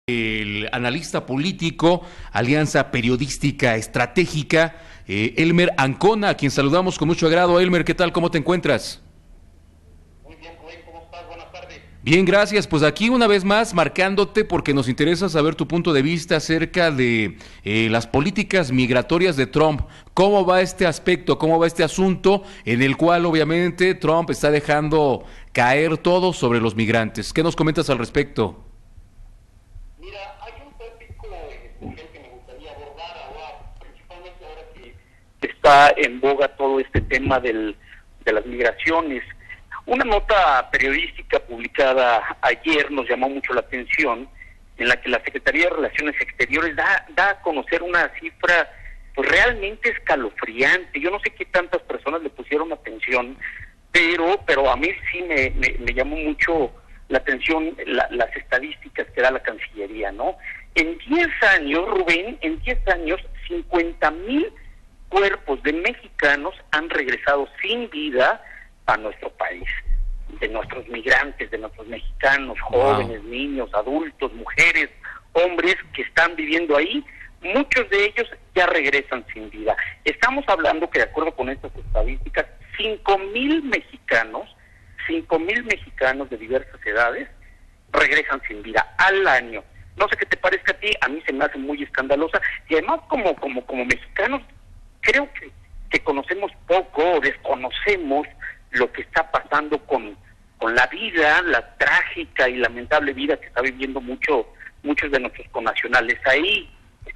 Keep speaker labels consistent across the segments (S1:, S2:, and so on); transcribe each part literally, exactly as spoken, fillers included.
S1: el analista político, Alianza Periodística Estratégica, eh, Elmer Ancona, a quien saludamos con mucho agrado. Elmer, ¿qué tal? ¿Cómo te encuentras?
S2: Muy bien, Rubén, ¿cómo estás? Buenas tardes.
S1: Bien, gracias. Pues aquí una vez más marcándote porque nos interesa saber tu punto de vista acerca de eh, las políticas migratorias de Trump. ¿Cómo va este aspecto? ¿Cómo va este asunto en el cual obviamente Trump está dejando caer todo sobre los migrantes? ¿Qué nos comentas al respecto?
S2: Mira, hay un tópico en especial que me gustaría abordar ahora, principalmente ahora que está en boga todo este tema del, de las migraciones. Una nota periodística publicada ayer nos llamó mucho la atención, en la que la Secretaría de Relaciones Exteriores da, da a conocer una cifra pues, realmente escalofriante. Yo no sé qué tantas personas le pusieron atención, pero pero a mí sí me, me, me llamó mucho la atención la, las estadísticas que da la Cancillería, ¿no? En diez años, Rubén, en diez años, cincuenta mil cuerpos de mexicanos han regresado sin vida a nuestro país, de nuestros migrantes, de nuestros mexicanos, jóvenes, wow. niños, adultos, mujeres, hombres que están viviendo ahí, muchos de ellos ya regresan sin vida. Estamos hablando que de acuerdo con estas estadísticas, cinco mil mexicanos, cinco mil mexicanos de diversas edades regresan sin vida al año. No sé qué te parezca a ti, a mí se me hace muy escandalosa, y además como como como mexicanos creo que, que conocemos poco o desconocemos lo que está pasando con, con la vida, la trágica y lamentable vida que está viviendo mucho, muchos de nuestros connacionales ahí.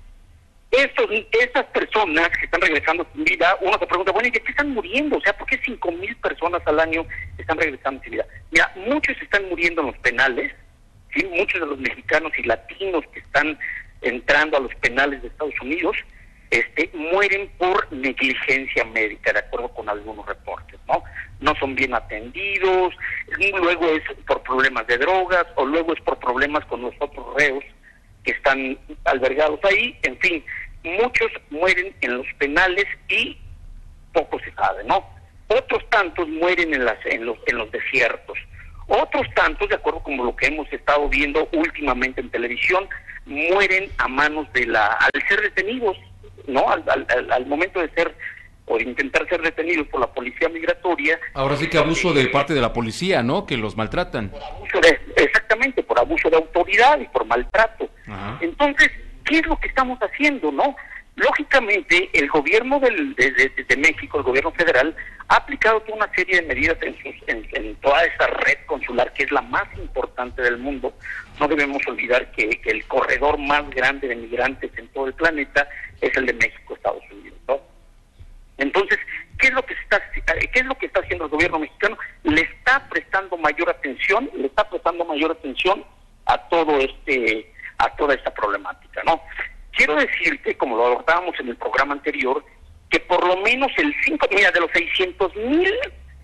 S2: Estos, esas personas que están regresando sin vida, uno se pregunta, bueno, ¿y de qué están muriendo? O sea, ¿por qué cinco mil personas al año están regresando sin vida? Mira, muchos están muriendo en los penales, ¿sí? Muchos de los mexicanos y latinos que están entrando a los penales de Estados Unidos, este, mueren por negligencia médica, de acuerdo con algunos reportes, ¿no? No son bien atendidos, luego es por problemas de drogas, o luego es por problemas con los otros reos que están albergados ahí. En fin, muchos mueren en los penales y poco se sabe, ¿no? Otros tantos mueren en las en los en los desiertos. Otros tantos, de acuerdo con lo que hemos estado viendo últimamente en televisión, mueren a manos de la al ser detenidos, ¿no? Al, al, al momento de ser o de intentar ser detenidos por la policía migratoria.
S1: Ahora sí que abuso de parte de la policía, ¿no? Que los maltratan.
S2: Por abuso de, exactamente, por abuso de autoridad y por maltrato. Ajá. Entonces, ¿qué es lo que estamos haciendo, no? Lógicamente, el gobierno del, de, de, de México, el gobierno federal, ha aplicado toda una serie de medidas en, sus, en, en toda esa red consular, que es la más importante del mundo. No debemos olvidar que, que el corredor más grande de migrantes en todo el planeta es el de México-Estados Unidos, ¿no? Entonces, ¿qué es lo que se está, qué es lo que está haciendo el gobierno mexicano? Le está prestando mayor atención, le está prestando mayor atención a todo este, a toda esta problemática, ¿no? Quiero decirte, como lo abordábamos en el programa anterior, que por lo menos el cinco, mira, de los seiscientos mil,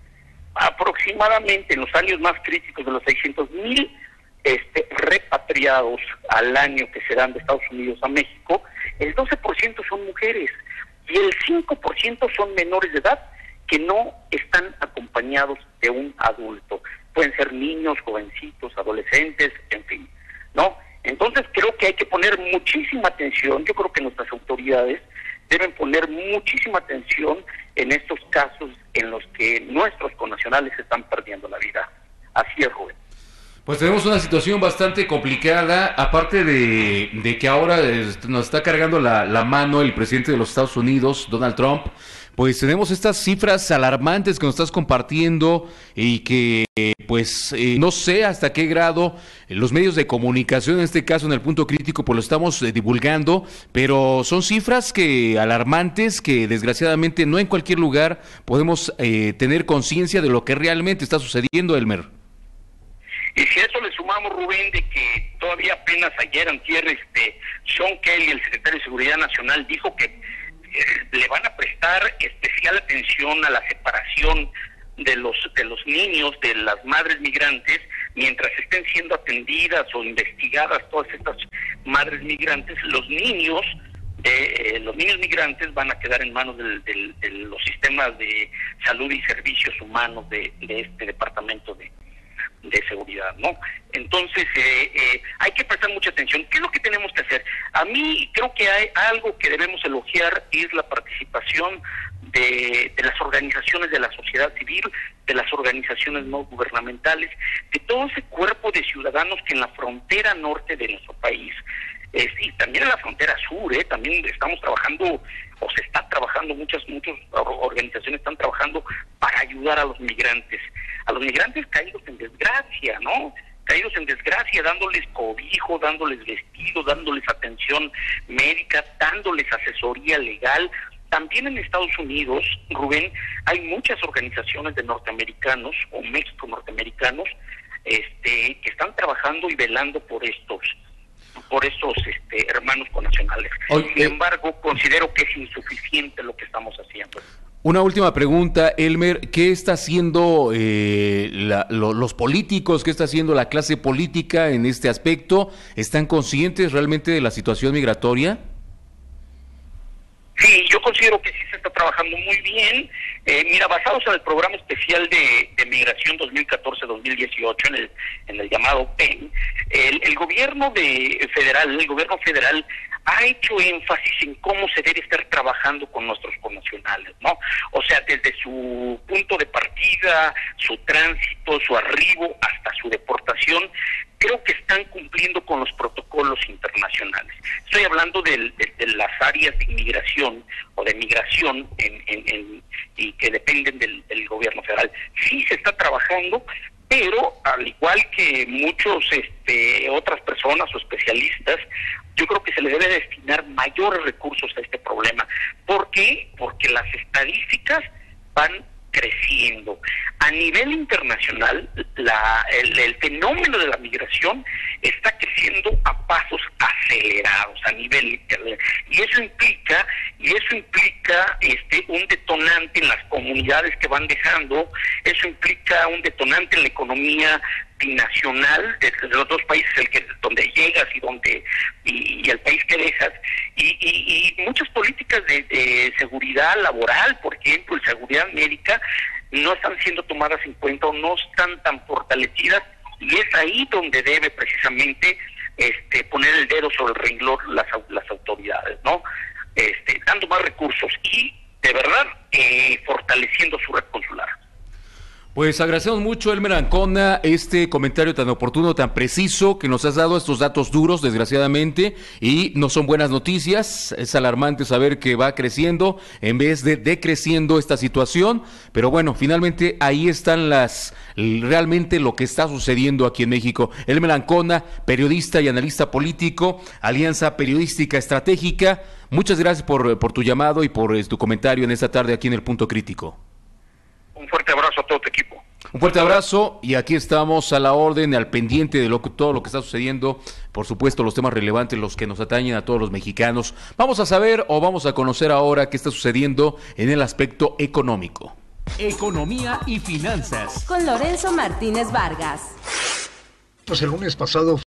S2: aproximadamente en los años más críticos, de los seiscientos mil este, repatriados al año que se dan de Estados Unidos a México, el doce por ciento son mujeres y el cinco por ciento son menores de edad que no están acompañados de un adulto. Pueden ser niños, jovencitos, adolescentes, en fin, ¿no? Entonces creo que hay que poner muchísima atención. Yo creo que nuestras autoridades deben poner muchísima atención en estos casos en los que nuestros connacionales están perdiendo la vida. Así es, Rubén.
S1: Pues tenemos una situación bastante complicada, aparte de, de que ahora nos está cargando la, la mano el presidente de los Estados Unidos, Donald Trump. Pues tenemos estas cifras alarmantes que nos estás compartiendo y que pues eh, no sé hasta qué grado los medios de comunicación, en este caso en el punto crítico, pues lo estamos eh, divulgando, pero son cifras que alarmantes que desgraciadamente no en cualquier lugar podemos eh, tener conciencia de lo que realmente está sucediendo, Elmer.
S2: Y si a eso le sumamos, Rubén, de que todavía apenas ayer, antier, este, Sean Kelly, el secretario de Seguridad Nacional, dijo que eh, le van a prestar especial atención a la separación de los de los niños, de las madres migrantes, mientras estén siendo atendidas o investigadas todas estas madres migrantes, los niños, eh, los niños migrantes van a quedar en manos del, del, de los sistemas de salud y servicios humanos de, de este departamento de de seguridad, ¿no? Entonces, eh, eh, hay que prestar mucha atención. ¿Qué es lo que tenemos que hacer? A mí creo que hay algo que debemos elogiar, es la participación de, de las organizaciones de la sociedad civil, de las organizaciones no gubernamentales, de todo ese cuerpo de ciudadanos que en la frontera norte de nuestro país, eh, sí, también en la frontera sur, eh, también estamos trabajando, o se está trabajando, muchas, muchas organizaciones están trabajando para ayudar a los migrantes, a los migrantes caídos en desgracia, ¿no? Caídos en desgracia, dándoles cobijo, dándoles vestido, dándoles atención médica, dándoles asesoría legal. También en Estados Unidos, Rubén, hay muchas organizaciones de norteamericanos o México-norteamericanos este, que están trabajando y velando por estos por estos este, hermanos connacionales. Oye, Sin embargo, considero que es insuficiente lo que estamos haciendo.
S1: Una última pregunta, Elmer, ¿qué está haciendo eh, la, lo, los políticos, qué está haciendo la clase política en este aspecto? ¿Están conscientes realmente de la situación migratoria?
S2: Sí, yo considero que sí se está trabajando muy bien. Eh, mira, basados en el programa especial de, de migración dos mil catorce dos mil dieciocho, en el, en el llamado P E M, el, el gobierno de federal, el gobierno federal ha hecho énfasis en cómo se debe estar trabajando con nuestros connacionales, ¿no? O sea, desde su punto de partida, su tránsito, su arribo, hasta su deportación, creo que están cumpliendo con los protocolos internacionales. Estoy hablando de, de, de las áreas de inmigración o de migración en, en, en, y que dependen del, del gobierno federal. Sí se está trabajando, pero al igual que muchos este, otras personas o especialistas, yo creo que se le debe destinar mayores recursos a este problema. ¿Por qué? Porque las estadísticas van creciendo. A nivel internacional, la, el, el fenómeno de la migración está creciendo a pasos acelerados a nivel internacional. Y eso implica, y eso implica este un detonante en las comunidades que van dejando, eso implica un detonante en la economía binacional de, de los dos países, el que donde llegas y donde y, y el país que dejas, y, y, y muchas políticas de, de seguridad laboral, por ejemplo, y seguridad médica, no están siendo tomadas en cuenta o no están tan fortalecidas, y es ahí donde debe precisamente este poner el dedo sobre el renglón las, las autoridades, ¿no? Este, dando más recursos y, de verdad, eh, fortaleciendo su red consular.
S1: Pues agradecemos mucho, Elmer Ancona, este comentario tan oportuno, tan preciso, que nos has dado estos datos duros, desgraciadamente, y no son buenas noticias. Es alarmante saber que va creciendo en vez de decreciendo esta situación, pero bueno, finalmente ahí están las realmente lo que está sucediendo aquí en México. Elmer Ancona, periodista y analista político, Alianza Periodística Estratégica, muchas gracias por, por tu llamado y por tu comentario en esta tarde aquí en El Punto Crítico.
S2: Un fuerte abrazo a todo tu equipo.
S1: Un fuerte abrazo y aquí estamos a la orden, al pendiente de lo que, todo lo que está sucediendo, por supuesto los temas relevantes, los que nos atañen a todos los mexicanos. Vamos a saber o vamos a conocer ahora qué está sucediendo en el aspecto económico.
S3: Economía y finanzas.
S4: Con Lorenzo Martínez Vargas.
S5: Pues el lunes pasado